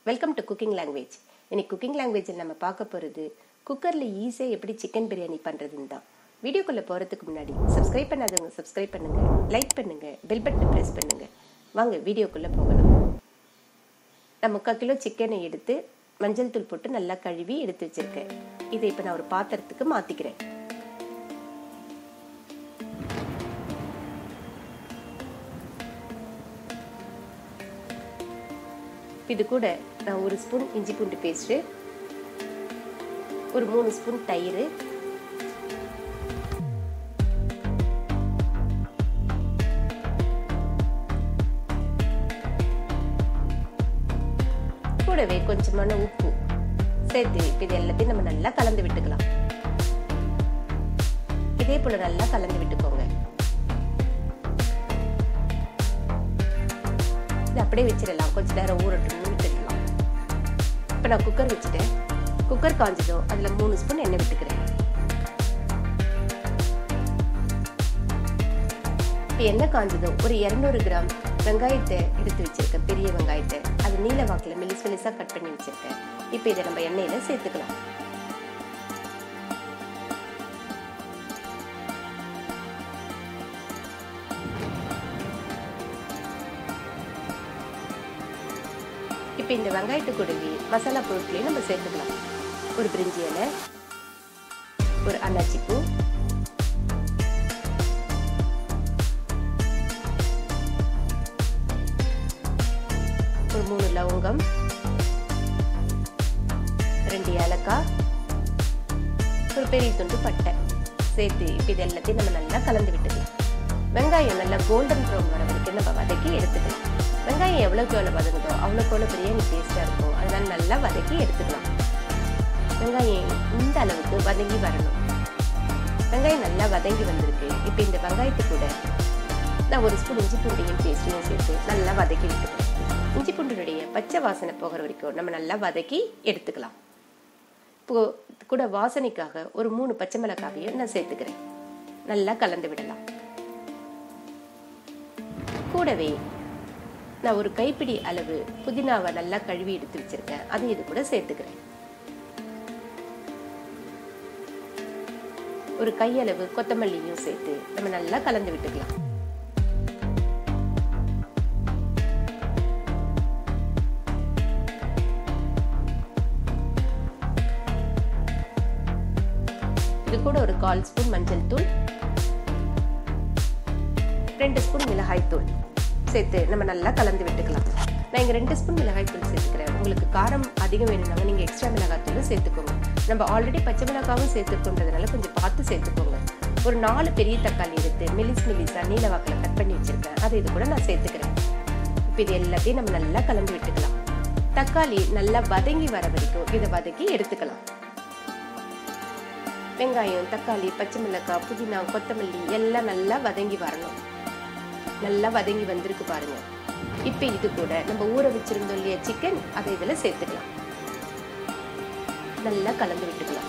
Welcome to cooking language. இன்னைக்கு cooking லாங்குவேஜில் நம்ம பார்க்க போகிறது குக்கரில் ஈஸியாக எப்படி சிக்கன் பிரியாணி பண்ணுறதுன்னு தான். வீடியோக்குள்ளே போகிறதுக்கு முன்னாடி சப்ஸ்கிரைப் பண்ணாதவங்க சப்ஸ்கிரைப் பண்ணுங்கள், லைக் பண்ணுங்கள், பெல் பட்டனை ப்ரெஸ் பண்ணுங்கள். வாங்க வீடியோக்குள்ளே போகலாம். நான் 3/4 கிலோ சிக்கனை எடுத்து மஞ்சள் தூள் போட்டு நல்லா கழுவி எடுத்து வச்சுருக்கேன். இதை இப்போ நான் ஒரு பாத்திரத்துக்கு மாற்றிக்கிறேன். இது கூட நான் 1 ஸ்பூன் இஞ்சி பூண்டு பேஸ்ட்டு, ஒரு 3 ஸ்பூன் தயிர், கூடவே கொஞ்சமான உப்பு சேர்த்து இது எல்லாத்தையும் நம்ம நல்லா கலந்து விட்டுக்கலாம். இதே போல நல்லா கலந்து விட்டுக்கோங்க. இது அப்படியே வச்சிடலாம், கொஞ்ச நேரம் ஊறட்டும்னு விட்டுடலாம். இப்போ நான் குக்கர் வச்சுட்டேன். குக்கர் காஞ்சதும் அதில் 3 ஸ்பூன் எண்ணெய் விட்டுக்கிறேன். இப்போ எண்ணெய் காஞ்சதும் ஒரு 200 கிராம் வெங்காயத்தை எடுத்து வச்சிருக்கேன், பெரிய வெங்காயத்தை. அது நீல வாக்கில் மெலிசாக கட் பண்ணி வச்சிருக்கேன். இப்போ இதை நம்ம எண்ணெயில் சேர்த்துக்கலாம். இப்போ இந்த வெங்காயத்து கூடவே மசாலா பொருட்களையும் நம்ம சேர்த்துக்கலாம். ஒரு பிரிஞ்சி இலை, ஒரு அன்னாச்சி பூ, ஒரு 3 லவங்கம், 2 ஏலக்காய், ஒரு பெரிய துண்டு பட்டை சேர்த்து இப்போ இது எல்லாத்தையும் நம்ம நல்லா கலந்து விட்டுக்கலாம். வெங்காயம் நல்லா கோல்டன் ப்ரௌன் வர வரைக்கும் நம்ம வதக்கி எடுத்துக்கலாம். வெங்காயம் எவ்வளோக்கு எவ்வளோ வதங்குதோ அவ்வளோக்கு பிரியாணி டேஸ்ட்டாக இருக்கும். அதனால நல்லா வதக்கி எடுத்துக்கலாம். வெங்காயம் இந்த அளவுக்கு வதங்கி வரணும். வெங்காயம் நல்லா வதங்கி வந்திருக்கு. இப்போ இந்த வெங்காயத்து கூட நான் 1 ஸ்பூன் இஞ்சி பூண்டையும் பேஸ்ட்டையும் சேர்த்து நல்லா வதக்கி விட்டுக்கிறேன். இஞ்சி பூண்டுடைய பச்சை வாசனை போகிற வரைக்கும் நம்ம நல்லா வதக்கி எடுத்துக்கலாம். இப்போ கூட வாசனைக்காக ஒரு 3 பச்சை மிளகாயையும் நான் சேர்த்துக்கிறேன். நல்லா கலந்து விடலாம். கூடவே நான் ஒரு கைப்பிடி அளவு புதினாவை நல்லா கழுவி எடுத்து வச்சிருக்கேன். அதை இது கூட சேர்த்துக்கிறேன். ஒரு கையளவு கொத்தமல்லியும் சேர்த்து நம்ம நல்லா கலந்து விட்டுக்கலாம். இது கூட ஒரு 1/4 ஸ்பூன் மஞ்சள் தூள், 2 ஸ்பூன் மிளகாய் தூள் சேர்த்து நம்ம நல்லா கலந்து விட்டுக்கலாம். நான் இங்கே 2 ஸ்பூன் மிளகாய் தூள் சேர்த்துக்கிறேன். உங்களுக்கு காரம் அதிகம் வேணும்னாங்க நீங்கள் எக்ஸ்ட்ரா மிளகாய் தூள் சேர்த்துக்கோங்க. நம்ம ஆல்ரெடி பச்சை மிளகாவும் சேர்த்துக்கொண்டதுனால கொஞ்சம் பார்த்து சேர்த்துக்கோங்க. ஒரு 4 பெரிய தக்காளி எடுத்து மெலிசா நீல வாக்கில் கட் பண்ணி வச்சிருக்கேன். அதை இது கூட நான் சேர்த்துக்கிறேன். இப்போ இது எல்லாத்தையும் நம்ம நல்லா கலந்து விட்டுக்கலாம். தக்காளி நல்லா வதங்கி வர வரைக்கும் இதை வதக்கி எடுத்துக்கலாம். வெங்காயம், தக்காளி, பச்சை மிளகாய், புதினா, கொத்தமல்லி எல்லாம் நல்லா வதங்கி வரணும். நல்லா வதங்கி வந்திருக்கு பாருங்க. இப்போ இது கூட நம்ம ஊற வச்சிருந்தோம் இல்லையா சிக்கன், அதை இதில் சேர்த்துக்கலாம். நல்லா கலந்து விட்டுக்கலாம்.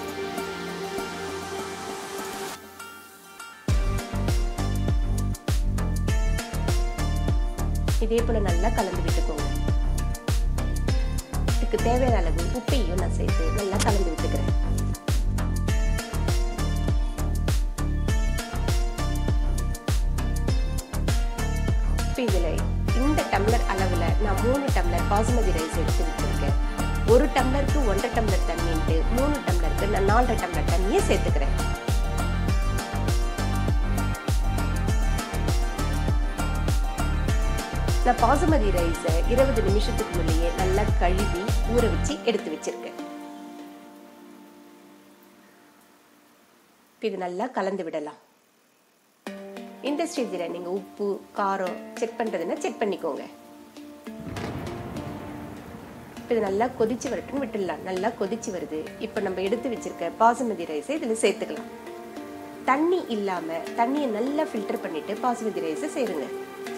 இதே போல நல்லா கலந்து விட்டுக்கோங்க. இதுக்கு தேவையான அளவு உப்பையும் நான் சேர்த்து நல்லா கலந்து விட்டுக்கிறேன். இதில் இந்த டம்ளர் அளவில் நான் 3 டம்ளர் பாசுமதி ரைஸ் எடுத்து வச்சிருக்கேன். 1 டம்ளருக்கு 1.5 டம்ளர் தண்ணின்ட்டு 3 டம்ளருக்கு நான் 4.5 டம்ளர் தண்ணியை சேர்த்துக்கிறேன். நான் பாசுமதி ரைஸை 20 நிமிஷத்துக்கு முன்னையே நல்லா கழுவி ஊற வச்சு எடுத்து வச்சிருக்கேன். இது நல்லா கலந்து விடலாம். இந்த ஸ்டேஜில் நீங்கள் உப்பு காரம் செக் பண்ணுறதுன்னா செக் பண்ணிக்கோங்க. இப்போ இது நல்லா கொதிச்சு வரட்டும்னு விட்டுடலாம். நல்லா கொதிச்சு வருது. இப்போ நம்ம எடுத்து வச்சிருக்க பாசுமதி ரைஸை இதில் சேர்த்துக்கலாம். தண்ணி இல்லாமல் தண்ணியை நல்லா ஃபில்டர் பண்ணிட்டு பாசுமதி ரைஸை சேருங்க.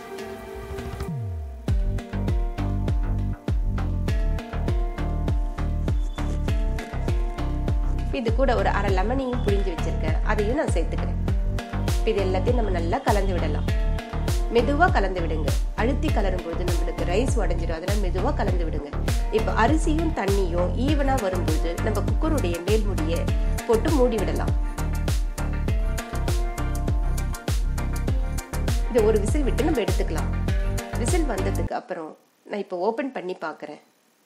இது கூட ஒரு 1/2 லெமனையும் புழிஞ்சு வச்சிருக்கேன். அதையும் நான் சேர்த்துக்கிறேன். இது எல்லாத்தையும் நம்ம நல்லா கலந்து விடலாம். மெதுவா கலந்து விடுங்க. அழுத்தி கலரும் பொழுது நம்மளுக்கு ரைஸ் உடைஞ்சிடும். அதனால மெதுவா கலந்து விடுங்க. இப்ப அரிசியும் தண்ணியும் ஈவனா வரும்போது நம்ம குக்கருடைய மேல் மூடியை போட்டு மூடி விடலாம். இதை ஒரு விசில் விட்டு நம்ம எடுத்துக்கலாம். விசில் வந்ததுக்கு அப்புறம் நான் இப்போ ஓபன் பண்ணி பார்க்குறேன்.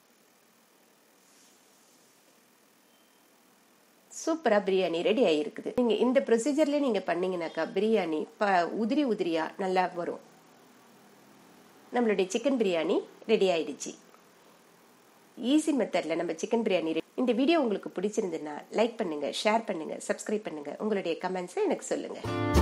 சூப்பரா பிரியாணி ரெடி ஆகிருக்குது. நீங்க இந்த ப்ரொசீஜர்லேயே நீங்க பண்ணீங்கன்னாக்கா பிரியாணி உதிரி உதிரியா நல்லா வரும். நம்மளுடைய சிக்கன் பிரியாணி ரெடி ஆயிடுச்சு. ஈஸி மெத்தட்ல நம்ம சிக்கன் பிரியாணி. இந்த வீடியோ உங்களுக்கு பிடிச்சிருந்ததுன்னா லைக் பண்ணுங்க, ஷேர் பண்ணுங்க, சப்ஸ்கிரைப் பண்ணுங்க. உங்களுடைய கமெண்ட்ஸை எனக்கு சொல்லுங்க.